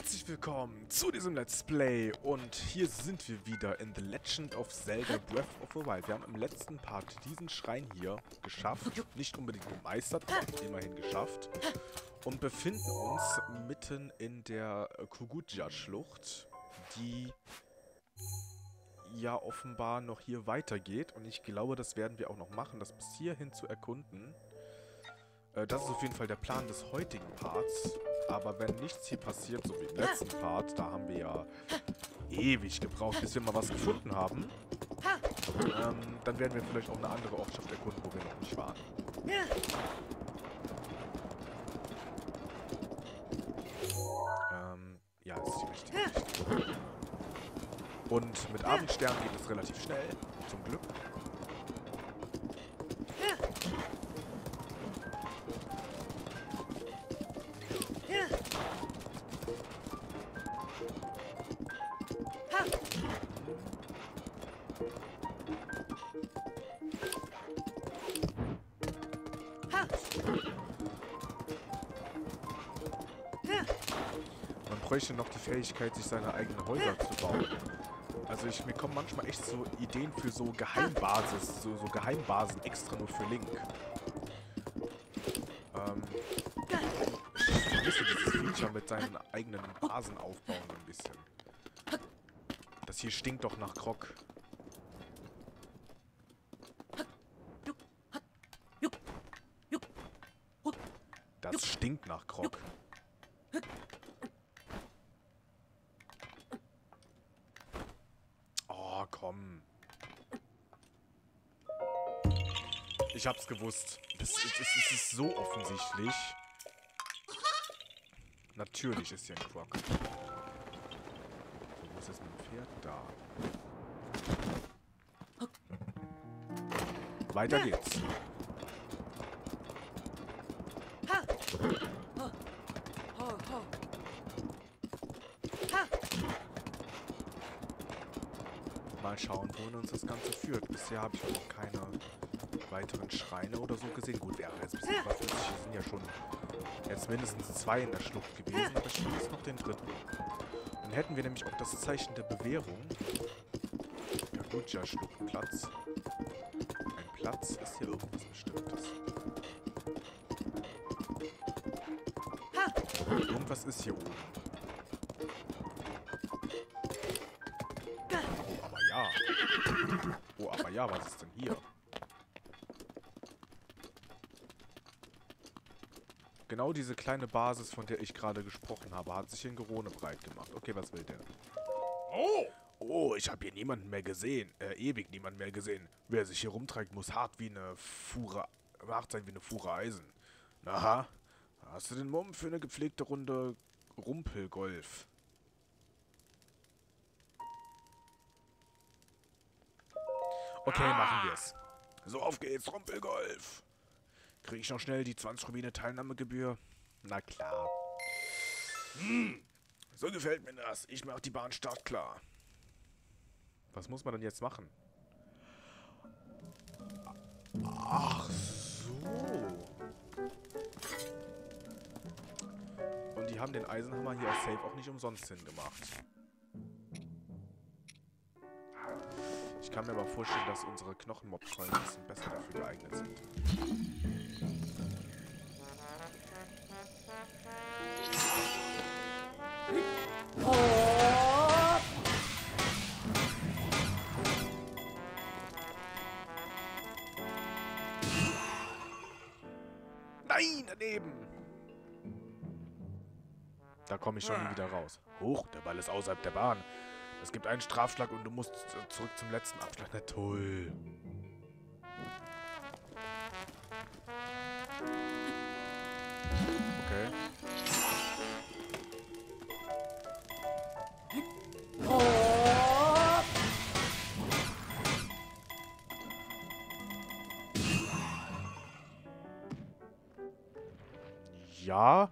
Herzlich willkommen zu diesem Let's Play und hier sind wir wieder in The Legend of Zelda Breath of the Wild. Wir haben im letzten Part diesen Schrein hier geschafft, nicht unbedingt gemeistert, aber immerhin geschafft und befinden uns mitten in der Kuguja-Schlucht, die ja offenbar noch hier weitergeht und ich glaube, das werden wir auch noch machen, das bis hierhin zu erkunden. Das ist auf jeden Fall der Plan des heutigen Parts. Aber wenn nichts hier passiert, so wie im letzten Part, da haben wir ja ewig gebraucht, bis wir mal was gefunden haben, dann werden wir vielleicht auch eine andere Ortschaft erkunden, wo wir noch nicht waren. Ja, das ist die richtige Richtung. Und mit Abendstern geht es relativ schnell, zum Glück. Man bräuchte noch die Fähigkeit, sich seine eigenen Häuser zu bauen. Also mir kommen manchmal echt so Ideen für so so Geheimbasen extra nur für Link. Ich vermisse dieses Feature mit seinen eigenen Basen aufbauen ein bisschen. Das hier stinkt doch nach Grog. Das stinkt nach Grog. Oh, komm. Ich hab's gewusst. Das ist so offensichtlich. Natürlich ist hier ein Grog. So, wo ist jetzt mein Pferd? Da. Weiter geht's. Mal schauen, wohin uns das Ganze führt. Bisher habe ich noch keine weiteren Schreine oder so gesehen. Gut, wir haben jetzt bis 50. Wir sind ja schon jetzt mindestens 2 in der Schlucht gewesen, aber ich vermisse noch den dritten. Dann hätten wir nämlich auch das Zeichen der Bewährung. Kuguja-Schluchtplatz. Ein Platz ist hier irgendwas Bestimmtes. Irgendwas ist hier oben. Oh, aber ja. Oh, aber ja, was ist denn hier? Genau diese kleine Basis, von der ich gerade gesprochen habe, hat sich in Gerone breit gemacht. Okay, was will der? Oh! Oh, ich habe hier niemanden mehr gesehen. Ewig niemanden mehr gesehen. Wer sich hier rumträgt, muss hart sein wie eine Fuhre Eisen. Aha. Hast du den Mumm für eine gepflegte Runde Rumpelgolf? Okay, machen wir's. So, auf geht's, Rumpelgolf. Kriege ich noch schnell die 20 Rubine Teilnahmegebühr? Na klar. So gefällt mir das. Ich mache die Bahn startklar. Was muss man denn jetzt machen? Ach so. Und die haben den Eisenhammer hier als Safe auch nicht umsonst hingemacht. Ich kann mir aber vorstellen, dass unsere Knochenmob-Freunde ein bisschen besser dafür geeignet sind. Nein, daneben! Da komme ich schon nie wieder raus. Hoch, der Ball ist außerhalb der Bahn. Es gibt einen Strafschlag und du musst zurück zum letzten Abschlag. Na toll. Okay. Ja.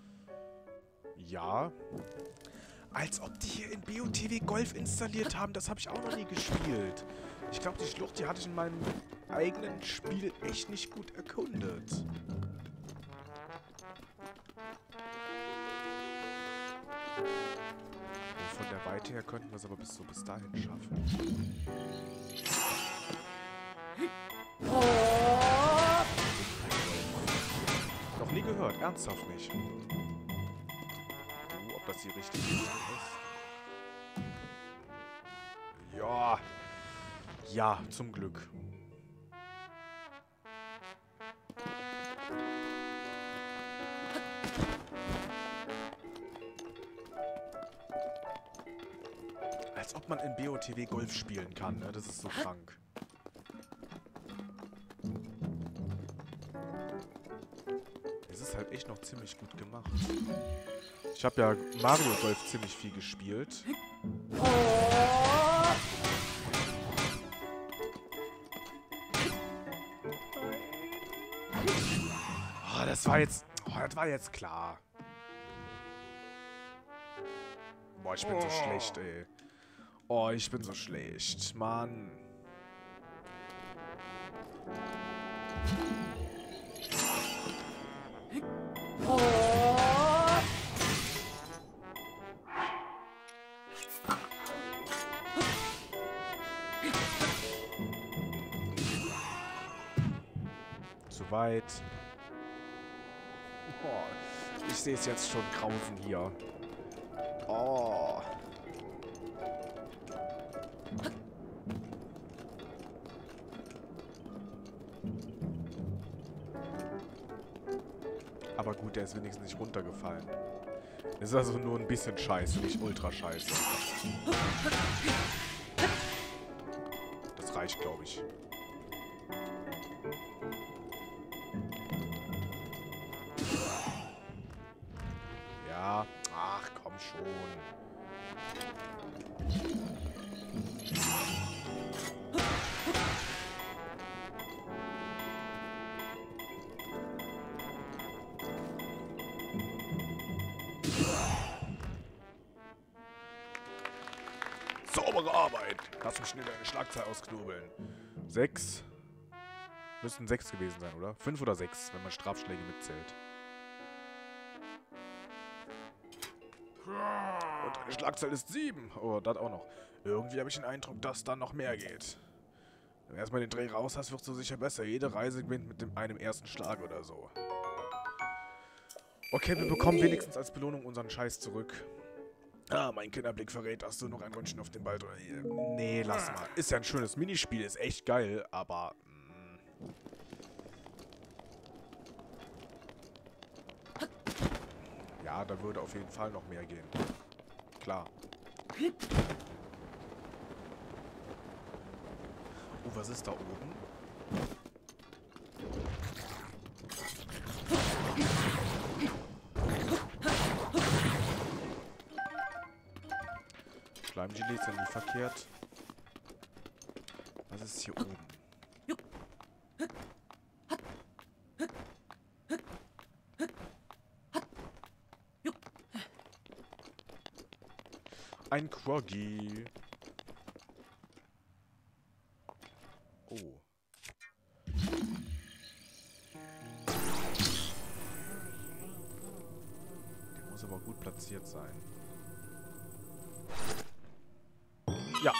Ja. Als ob die hier in BOTW Golf installiert haben, das habe ich auch noch nie gespielt. Ich glaube, die Schlucht, die hatte ich in meinem eigenen Spiel echt nicht gut erkundet. Und von der Weite her könnten wir es aber bis dahin schaffen. Noch nie gehört, ernsthaft nicht. Ob das die richtige Richtung ist? Ja. Ja, zum Glück. Als ob man in BOTW Golf spielen kann, ne? Das ist so krank. Es ist halt echt noch ziemlich gut gemacht. Ich habe ja Mario Golf ziemlich viel gespielt. Oh, das war jetzt... Oh, das war jetzt klar. Boah, ich bin so schlecht, ey. Oh, ich bin so schlecht. Mann. Zu weit. Oh, ich sehe es jetzt schon grausen hier. Oh. Aber gut, der ist wenigstens nicht runtergefallen. Ist also nur ein bisschen scheiße, nicht ultra scheiße. Das reicht, glaube ich. Ja, ach komm schon. Saubere Arbeit. Lass mich schnell deine Schlagzahl ausknobeln. 6. Müssten 6 gewesen sein, oder? 5 oder 6, wenn man Strafschläge mitzählt. Und deine Schlagzahl ist 7. Oh, das auch noch. Irgendwie habe ich den Eindruck, dass da noch mehr geht. Wenn du erstmal den Dreh raus hast, wirst du sicher besser. Jede Reise gewinnt mit einem ersten Schlag oder so. Okay, wir bekommen wenigstens als Belohnung unseren Scheiß zurück. Ah, mein Kinderblick verrät, dass du noch ein Ründchen auf den Ball drückst. Nee, lass mal. Ist ja ein schönes Minispiel, ist echt geil, aber... Ja, da würde auf jeden Fall noch mehr gehen. Klar. Oh, was ist da oben? Schleimgelee ist ja nie verkehrt. Was ist hier oben? Ein Kroggy. Oh. Der muss aber gut platziert sein. Ja.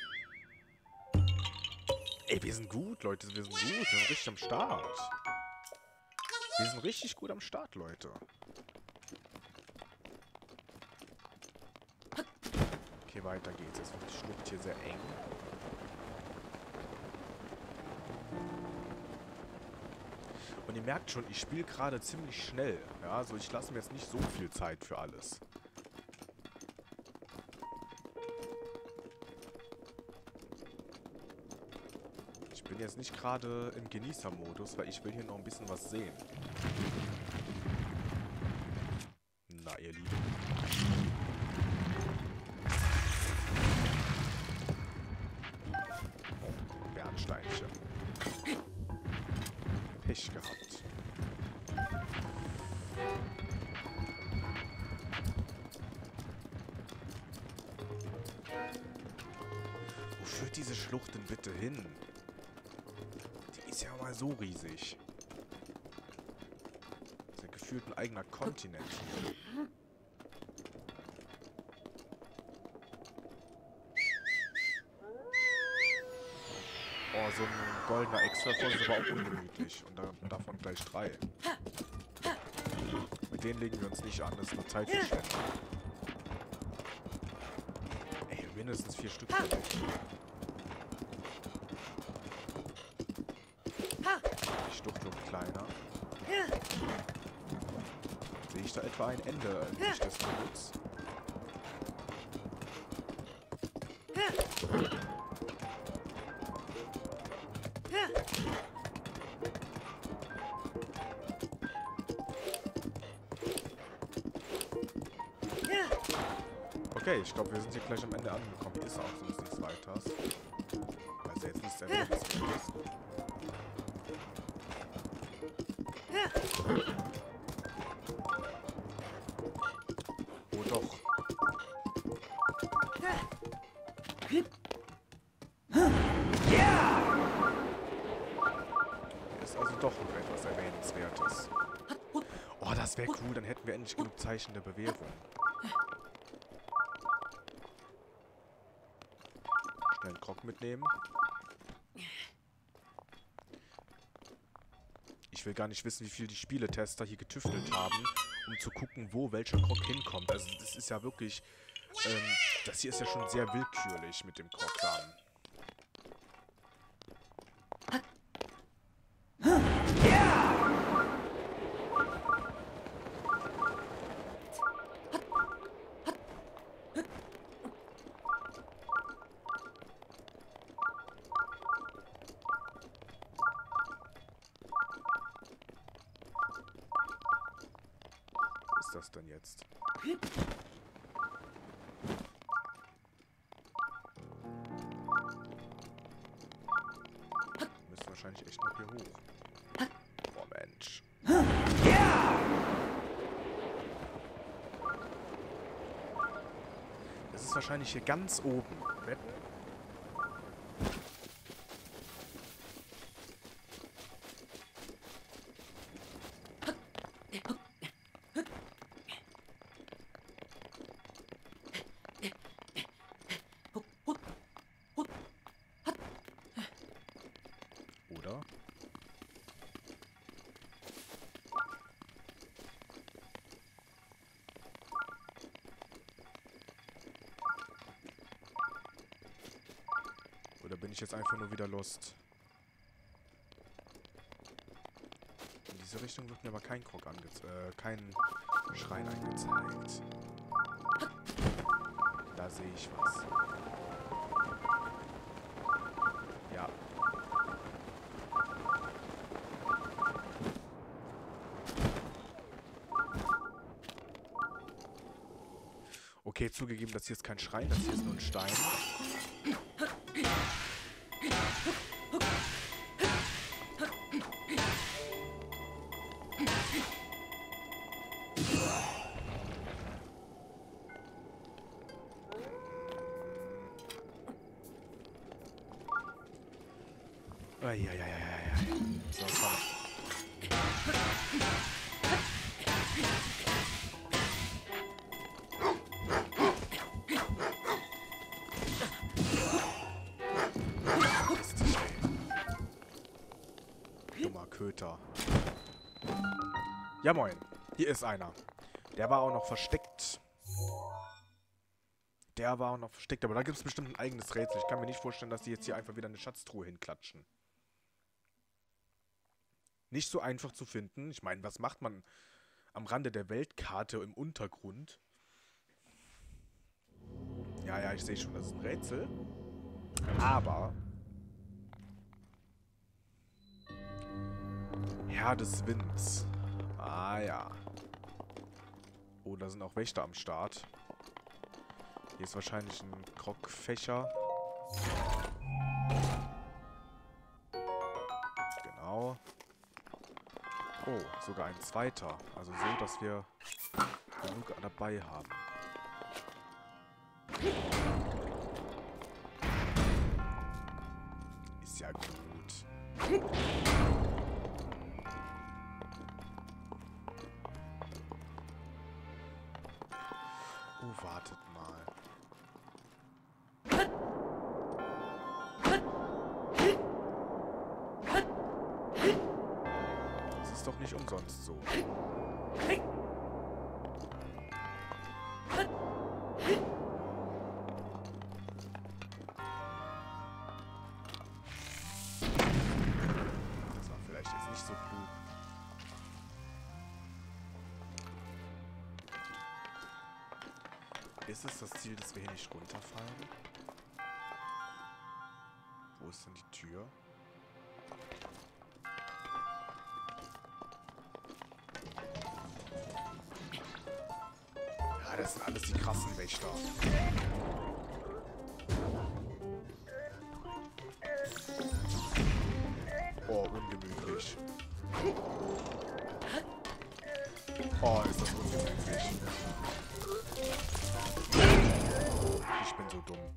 Ey, wir sind gut, Leute. Wir sind gut. Wir sind richtig am Start. Wir sind richtig gut am Start, Leute. Okay, weiter geht's. Jetzt wird die Schlucht hier sehr eng. Und ihr merkt schon, ich spiele gerade ziemlich schnell. Ja, also ich lasse mir jetzt nicht so viel Zeit für alles. Ich bin jetzt nicht gerade im Genießermodus, weil ich will hier noch ein bisschen was sehen. Na, ihr Lieben. Bernsteinchen. Pech gehabt. Wo führt diese Schlucht denn bitte hin? Die ist ja mal so riesig. Das ist ja gefühlt ein eigener Kontinent hier. Oh, so ein goldener Extra-Force ist aber auch ungemütlich. Und davon gleich 3. Mit denen legen wir uns nicht an, das ist nur Zeitverschwendung. Ey, mindestens 4 Stück. Die Stucht wird kleiner. Sehe ich da etwa ein Ende nicht des Tunnels? Okay, ich glaube, wir sind hier gleich am Ende angekommen. Ist auch sonst nichts weiteres. Also jetzt nichts Erwähnenswertes. Oh doch. Ist also doch noch etwas Erwähnenswertes. Oh, das wäre cool. Dann hätten wir endlich genug Zeichen der Bewährung. Schnell einen Krog mitnehmen. Ich will gar nicht wissen, wie viel die Spieletester hier getüftelt haben, um zu gucken, wo welcher Krog hinkommt. Also das ist ja wirklich... das hier ist ja schon sehr willkürlich mit dem Krog dann. Was ist das denn jetzt? Müssen wahrscheinlich echt noch hier hoch. Boah, Mensch. Das ist wahrscheinlich hier ganz oben. Wetten? Oder? Oder bin ich jetzt einfach nur wieder lost? In diese Richtung wird mir aber kein Krog kein Schrein angezeigt. Da sehe ich was. Ja. Okay, zugegeben, das hier ist kein Schrein, das hier ist nur ein Stein. Eieieiei. So, komm. Dummer Köter. Ja, moin. Hier ist einer. Der war auch noch versteckt. Aber da gibt es bestimmt ein eigenes Rätsel. Ich kann mir nicht vorstellen, dass die jetzt hier einfach wieder eine Schatztruhe hinklatschen. Nicht so einfach zu finden. Ich meine, was macht man am Rande der Weltkarte im Untergrund? Ja, ich sehe schon, das ist ein Rätsel. Aber... Herr des Winds. Ah ja. Oh, da sind auch Wächter am Start. Hier ist wahrscheinlich ein Krogfächer. Genau. Oh, sogar ein zweiter. Also so, dass wir genug dabei haben. Ist ja gut. Oh, wartet mal. doch nicht umsonst so. Das war vielleicht jetzt nicht so klug. Ist es das Ziel, dass wir hier nicht runterfallen? Wo ist denn die Tür? Ja, das sind alles die krassen Wächter. Oh, ungemütlich. Oh, ist das ungemütlich. Ich bin so dumm.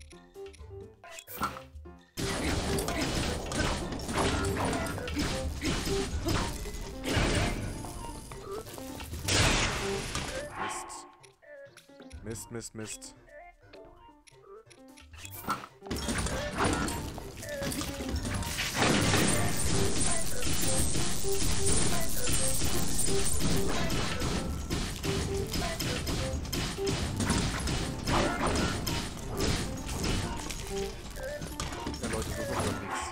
Mist. Mist, Mist, Mist. Ja, Leute, so wird's nix.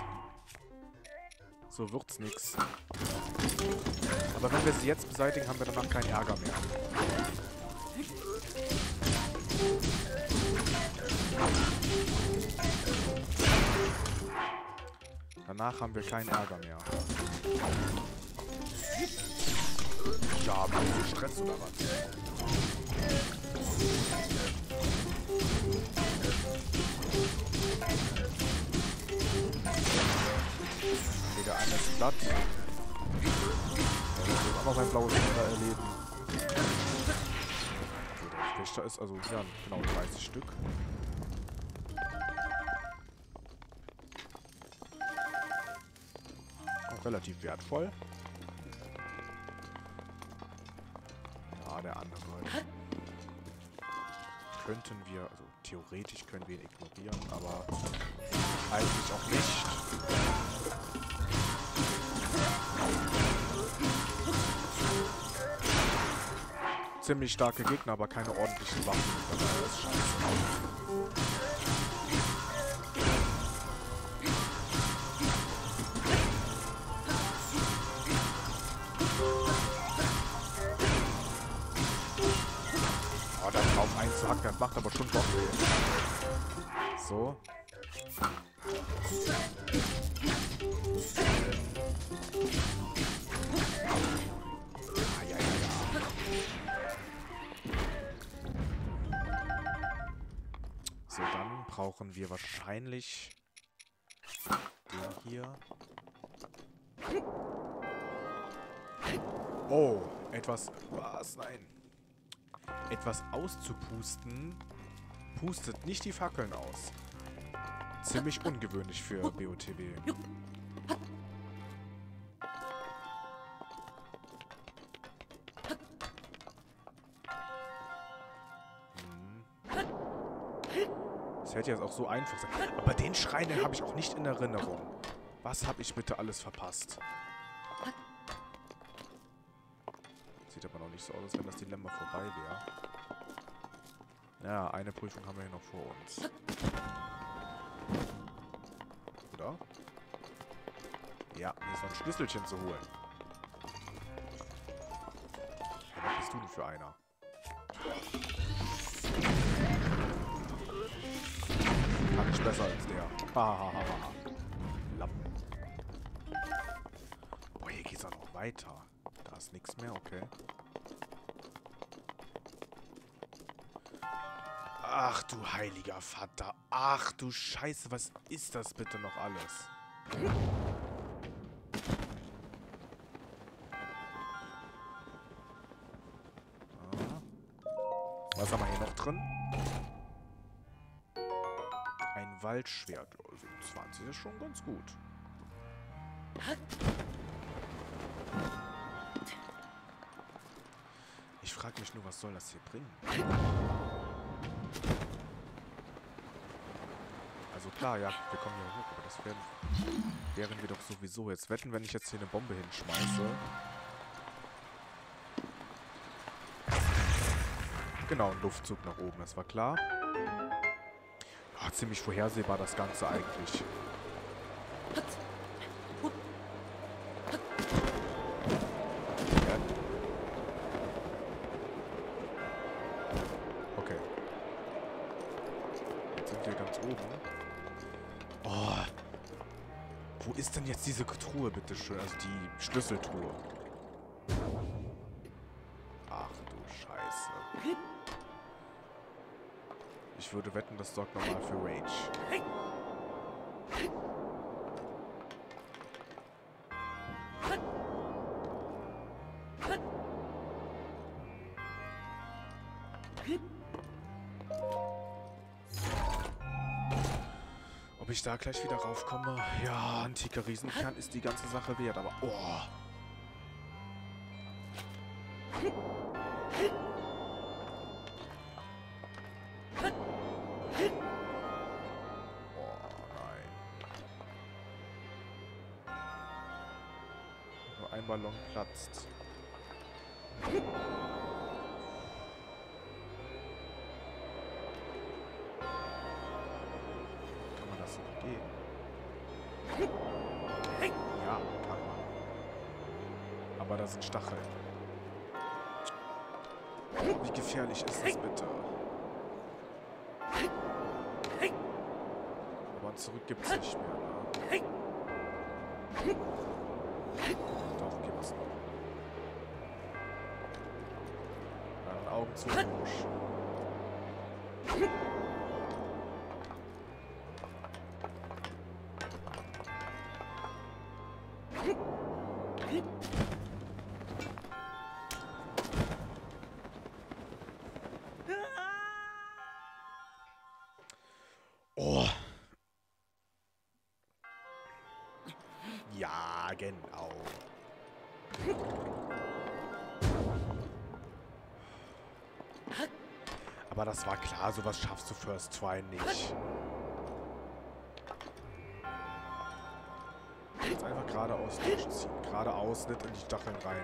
So wird's nix. Aber wenn wir sie jetzt beseitigen, haben wir danach keinen Ärger mehr. Danach haben wir keinen Ärger mehr. Ja, man so Stress oder was? Der eine ist platt. Ich will auch noch mein blaues Wunder erleben. So, der Wächter ist also, ja, genau 30 Stück. Auch relativ wertvoll. Ja, der andere. Könnten wir, also theoretisch können wir ihn ignorieren, aber eigentlich auch nicht. Ziemlich starke Gegner, aber keine ordentlichen Waffen. Das ist scheiße. Oh, da drauf einzuhacken, das macht aber schon Bock weh. So. So, dann brauchen wir wahrscheinlich den hier. Oh, etwas... Was? Nein. Etwas auszupusten pustet nicht die Fackeln aus. Ziemlich ungewöhnlich für BOTW. Das hätte jetzt auch so einfach sein. Aber den Schrein, den habe ich auch nicht in Erinnerung. Was habe ich bitte alles verpasst? Sieht aber noch nicht so aus, als wenn das Dilemma vorbei wäre. Ja, eine Prüfung haben wir hier noch vor uns. Oder? Ja, hier ist noch ein Schlüsselchen zu holen. Ja, was bist du denn für einer? Kann ich besser als der. Hahaha. Lappen. Boah, hier geht's auch noch weiter. Da ist nichts mehr, okay. Ach du heiliger Vater. Ach du Scheiße, was ist das bitte noch alles? Was haben wir hier noch drin? Ein Waldschwert. Also 20 ist schon ganz gut. Ich frage mich nur, was soll das hier bringen? Also klar, ja, wir kommen hier hoch, aber das wären wir doch sowieso. Jetzt wetten, wenn ich jetzt hier eine Bombe hinschmeiße, Genau, ein Luftzug nach oben, das war klar. Ja, ziemlich vorhersehbar das Ganze eigentlich. Okay. Jetzt sind wir ganz oben. Oh. Wo ist denn jetzt diese Truhe, bitteschön? Also die Schlüsseltruhe. Ach du Scheiße. Ich würde wetten, das sorgt nochmal für Rage. Ob ich da gleich wieder raufkomme? Ja, antiker Riesenkern ist die ganze Sache wert, aber... Oh. Oh, nein. Nur ein Ballon platzt. Ja, kann man. Aber da sind Stacheln. Oh, wie gefährlich ist das bitte? Aber zurück gibt's nicht mehr, ne? Doch, gibt's noch. Dann Augen zu, Busch. Oh. Ja, genau. Aber das war klar, sowas schaffst du First Try nicht. Jetzt einfach geradeaus durchziehen. Geradeaus, nicht in die Stacheln rein.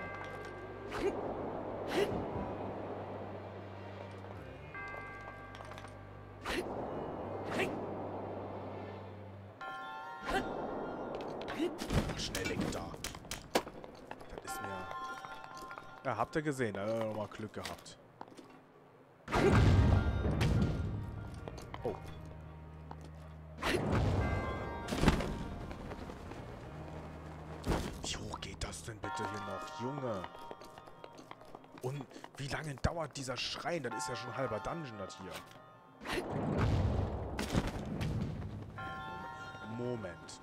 Schnell weg da. Das ist mir... Ja, habt ihr gesehen, da hat er nochmal Glück gehabt. Oh. Wie hoch geht das denn bitte hier noch? Junge. Und wie lange dauert dieser Schrein? Das ist ja schon ein halber Dungeon, das hier. Moment.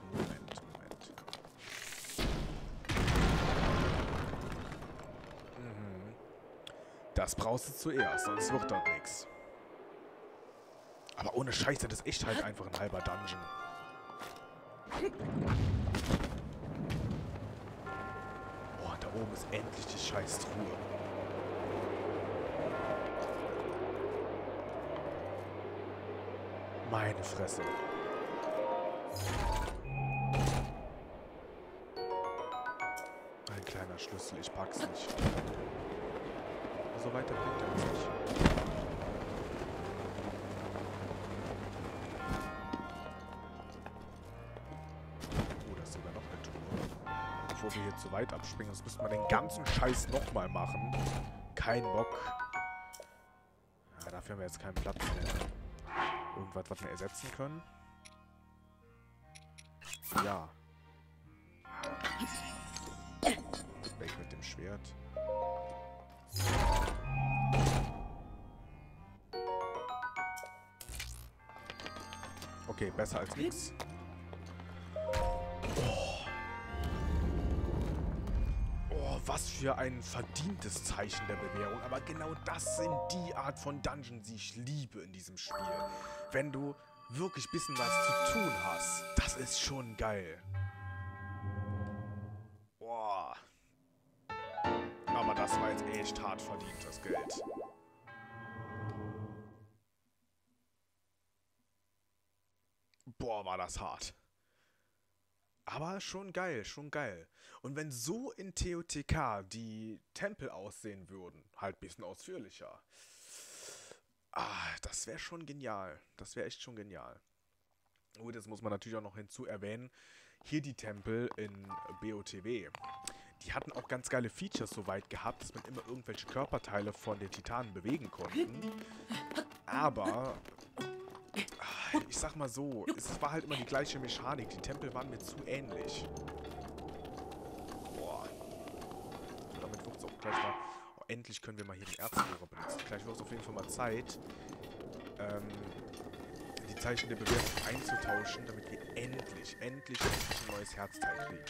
Das brauchst du zuerst, sonst wird das nichts. Aber ohne Scheiße, das ist echt halt einfach ein halber Dungeon. Boah, da oben ist endlich die scheiß Truhe. Meine Fresse. Ein kleiner Schlüssel, ich pack's nicht. So weiter bringt er uns nicht. Oh, da ist sogar noch eine Truhe. Bevor wir hier zu weit abspringen, sonst müssten wir den ganzen Scheiß nochmal machen. Kein Bock. Ja, dafür haben wir jetzt keinen Platz mehr. Irgendwas, was wir ersetzen können? Ja. Weg mit dem Schwert. Okay, besser als nichts. Oh, was für ein verdientes Zeichen der Bewährung. Aber genau das sind die Art von Dungeons, die ich liebe in diesem Spiel. Wenn du wirklich ein bisschen was zu tun hast, das ist schon geil. Boah. Aber das war jetzt echt hart verdient, das Geld. Boah, war das hart. Aber schon geil, schon geil. Und wenn so in TOTK die Tempel aussehen würden, halt ein bisschen ausführlicher, Das wäre schon genial. Das wäre echt schon genial. Gut, das muss man natürlich auch noch hinzu erwähnen. Hier die Tempel in BOTW. Die hatten auch ganz geile Features soweit gehabt, dass man immer irgendwelche Körperteile von den Titanen bewegen konnte. Aber, ich sag mal so, es war halt immer die gleiche Mechanik. Die Tempel waren mir zu ähnlich. Boah. Damit wird es auch gleich mal... Oh, endlich können wir mal hier den Erzbohrer benutzen. Gleich wird es auf jeden Fall mal Zeit, die Zeichen der Bewertung einzutauschen, damit wir endlich ein neues Herzteil kriegen.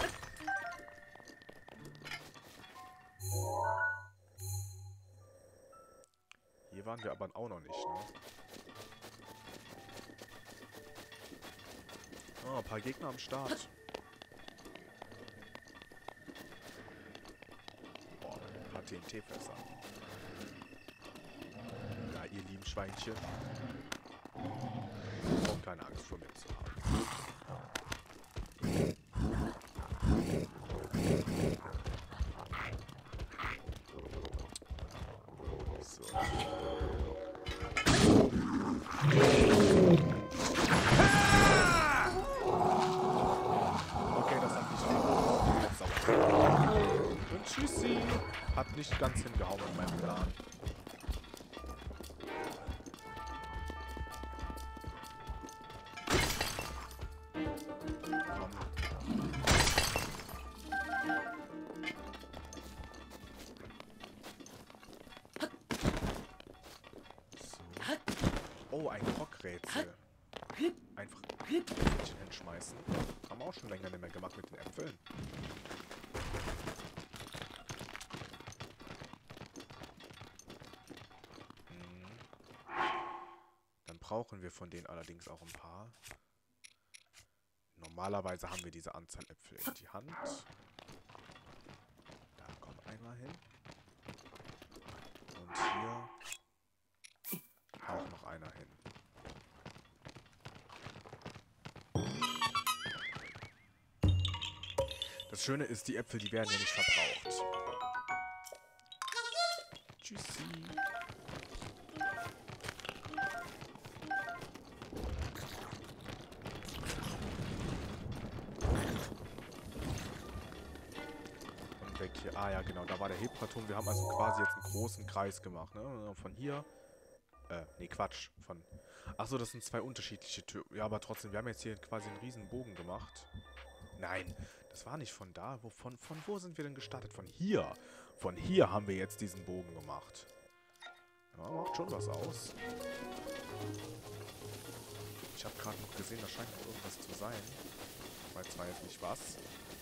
Hier waren wir aber auch noch nicht, ne? Oh, ein paar Gegner am Start. Oh, ein paar TNT-Fässer. Na, ihr lieben Schweinchen. Braucht keine Angst vor mir zu haben. So. Okay, das hat nicht hingehauen. Und tschüssi. Hat nicht ganz hingehauen mit meinem Plan. Oh, ein Rockrätsel. Einfach Äpfelchen hinschmeißen. Haben wir auch schon länger nicht mehr gemacht mit den Äpfeln. Dann brauchen wir von denen allerdings auch ein paar. Normalerweise haben wir diese Anzahl Äpfel in die Hand. Da kommt einmal hin. Und hier auch noch einer hin. Das Schöne ist, die Äpfel, die werden ja nicht verbraucht. Tschüssi. Und weg hier. Ah ja, genau, da war der Hebkarton. Wir haben also quasi jetzt einen großen Kreis gemacht, ne? Von hier... nee, Quatsch. Achso, das sind zwei unterschiedliche Türen. Ja, aber trotzdem, wir haben jetzt hier quasi einen riesen Bogen gemacht. Nein, das war nicht von da. Von wo sind wir denn gestartet? Von hier. Von hier haben wir jetzt diesen Bogen gemacht. Ja, macht schon was aus. Ich habe gerade noch gesehen, da scheint noch irgendwas zu sein. Ich weiß zwar jetzt nicht was.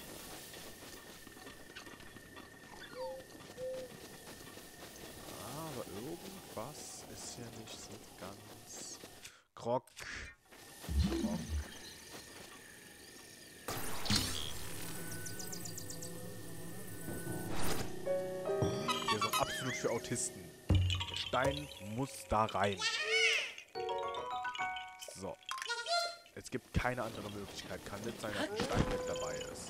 Aber irgendwas ist hier nicht so ganz... Grog. Hier so absolut für Autisten. Der Stein muss da rein. So. Es gibt keine andere Möglichkeit. Kann nicht sein, dass ein Stein mit dabei ist.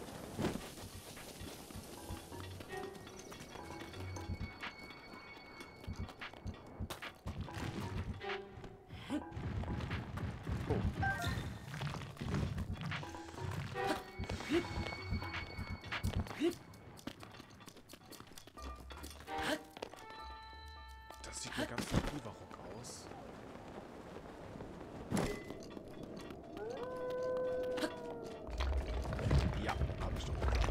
Das sieht mir ganz nach Überrock aus. Ja, hab ich doch gesagt.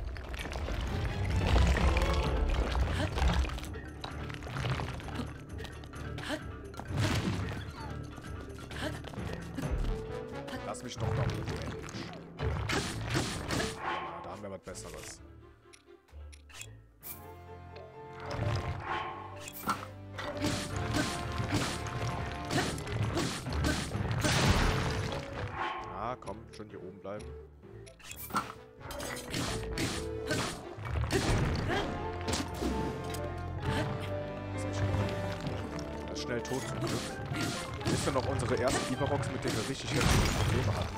Lass mich doch noch mit dem Englisch. Ja, da haben wir was Besseres. Komm, schön hier oben bleiben. Er ist schnell tot zum Glück. Das sind noch unsere ersten Ivarocks, mit denen wir richtig heftige Probleme hatten.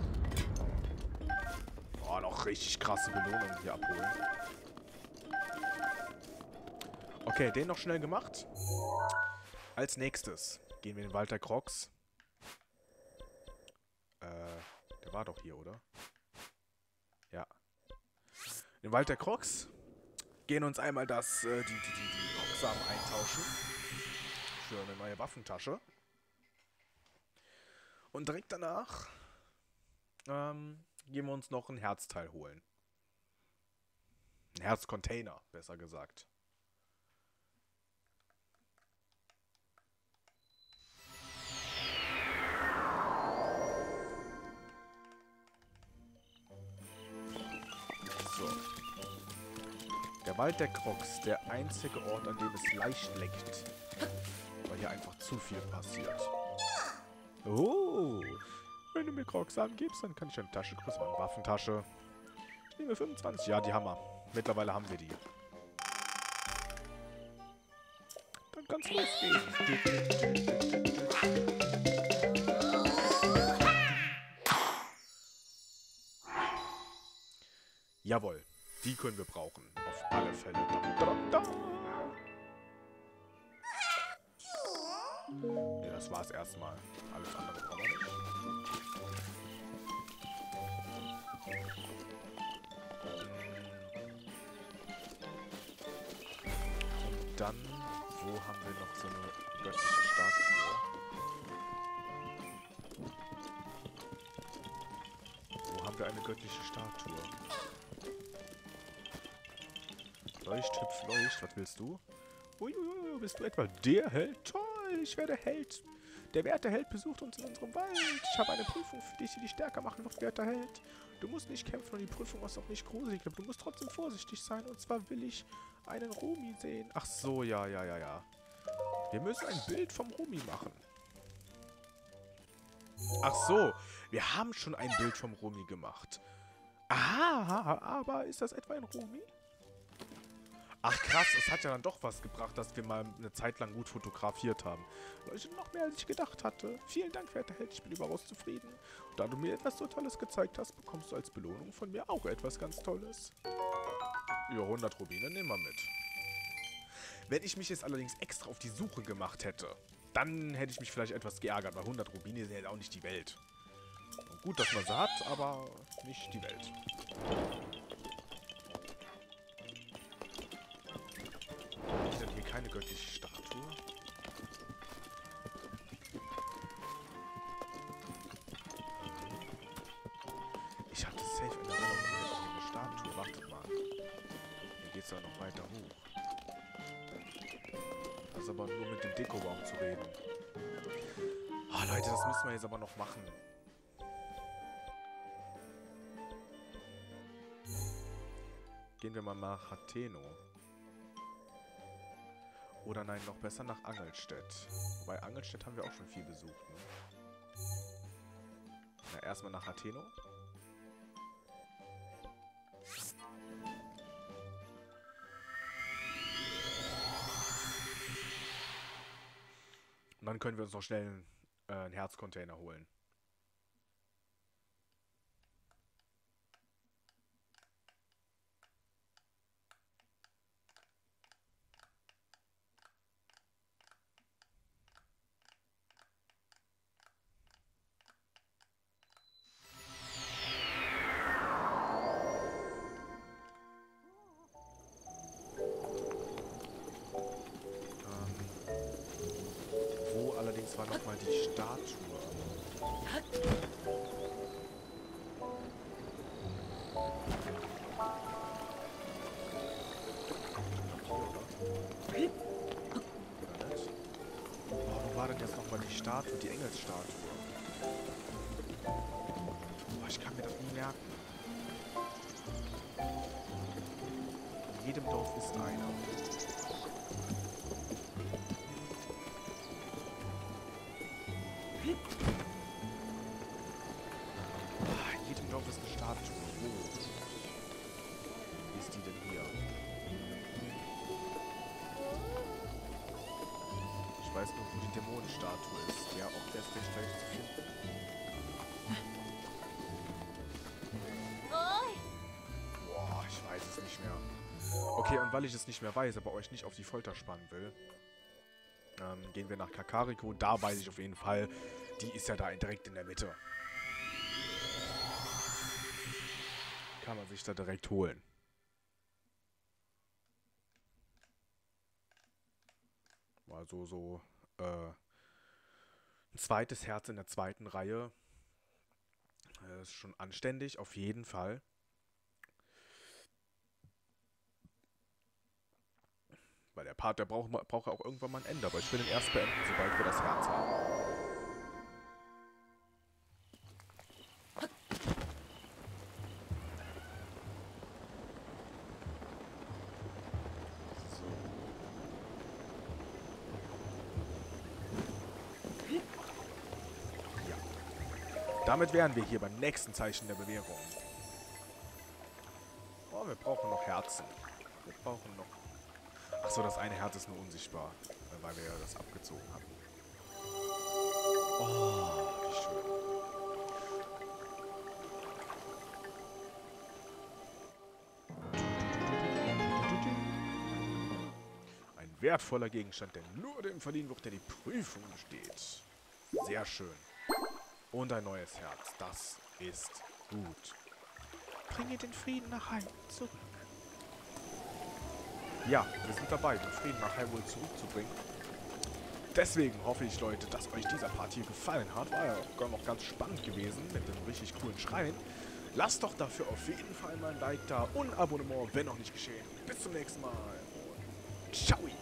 Oh, noch richtig krasse Belohnungen hier abholen. Okay, den noch schnell gemacht. Als nächstes gehen wir in den Walter Crocs. Der war doch hier, oder? Ja. In den Walter Crocs. Gehen uns einmal die Crocs-Samen eintauschen. Für eine neue Waffentasche. Und direkt danach gehen wir uns noch ein Herzteil holen. Ein Herzcontainer, besser gesagt. So. Der Wald der Crocs, der einzige Ort, an dem es leicht leckt. Weil hier einfach zu viel passiert. Oh, wenn du mir Crocs-Samen gibst, dann kann ich eine Tasche größer machen. Waffentasche. Ich nehme 25. Ja, die haben wir. Mittlerweile haben wir die. Dann kann's losgehen. Jawohl, die können wir brauchen. Auf alle Fälle. Ja, das war's erstmal. Alles andere brauchen wir nicht. Und dann, wo haben wir noch so eine göttliche Statue? Wo haben wir eine göttliche Statue? Leucht, hüpf, leucht. Was willst du? Uiuiui, bist du etwa der Held? Toll, ich werde Held. Der werte Held besucht uns in unserem Wald. Ich habe eine Prüfung für dich, die dich stärker machen wird, werter Held. Du musst nicht kämpfen und die Prüfung ist auch nicht gruselig, aber du musst trotzdem vorsichtig sein. Und zwar will ich einen Rumi sehen. Ach so, ja. Wir müssen ein Bild vom Rumi machen. Ach so, wir haben schon ein Bild vom Rumi gemacht. Ah, aber ist das etwa ein Rumi? Ach krass, es hat ja dann doch was gebracht, dass wir mal eine Zeit lang gut fotografiert haben. Leute, noch mehr als ich gedacht hatte. Vielen Dank, werter Held, ich bin überaus zufrieden. Und da du mir etwas so Tolles gezeigt hast, bekommst du als Belohnung von mir auch etwas ganz Tolles. Ja, 100 Rubine nehmen wir mit. Wenn ich mich jetzt allerdings extra auf die Suche gemacht hätte, dann hätte ich mich vielleicht etwas geärgert, weil 100 Rubine sind ja auch nicht die Welt. Und gut, dass man sie hat, aber nicht die Welt. Ist denn hier keine göttliche Statue? Ich hatte safe in der Erinnerung, hier hätte eine Statue. Wartet mal. Hier geht's ja noch weiter hoch. Das ist aber nur mit dem Dekobaum zu reden. Ah, Leute, das müssen wir jetzt aber noch machen. Gehen wir mal nach Hateno. Oder nein, noch besser nach Angelstedt. Wobei Angelstedt haben wir auch schon viel besucht, ne? Na, erstmal nach Hateno. Und dann können wir uns noch schnell einen Herzcontainer holen. Wo allerdings war nochmal die Statue? Wo war denn jetzt nochmal die Statue, die Engelsstatue? Boah, ich kann mir das nie merken. In jedem Dorf ist einer. In jedem Dorf ist eine Statue. Wo? Wie ist die denn hier? Ich weiß nur, wo die Dämonenstatue ist. Ja, auch der ist recht leicht zu finden. Boah, ich weiß es nicht mehr. Okay, Okay, und weil ich es nicht mehr weiß, aber euch nicht auf die Folter spannen will, gehen wir nach Kakariko. Da weiß ich auf jeden Fall, die ist ja da direkt in der Mitte. Kann man sich da direkt holen. Also so ein zweites Herz in der zweiten Reihe. Das ist schon anständig, auf jeden Fall. Weil der Part, der braucht auch irgendwann mal ein Ende. Aber ich will ihn erst beenden, sobald wir das Herz haben. Damit wären wir hier beim nächsten Zeichen der Bewährung. Oh, wir brauchen noch Herzen. Wir brauchen noch... Achso, das eine Herz ist nur unsichtbar, weil wir ja das abgezogen haben. Oh, wie schön. Ein wertvoller Gegenstand, der nur dem verliehen wird, der die Prüfung besteht. Sehr schön. Und ein neues Herz. Das ist gut. Bringe den Frieden nach Hyrule zurück. Ja, wir sind dabei, den Frieden nach Hyrule zurückzubringen. Deswegen hoffe ich, Leute, dass euch dieser Part hier gefallen hat. War ja sogar noch ganz spannend gewesen mit dem richtig coolen Schrein. Lasst doch dafür auf jeden Fall mal ein Like da und ein Abonnement, wenn noch nicht geschehen. Bis zum nächsten Mal und ciao!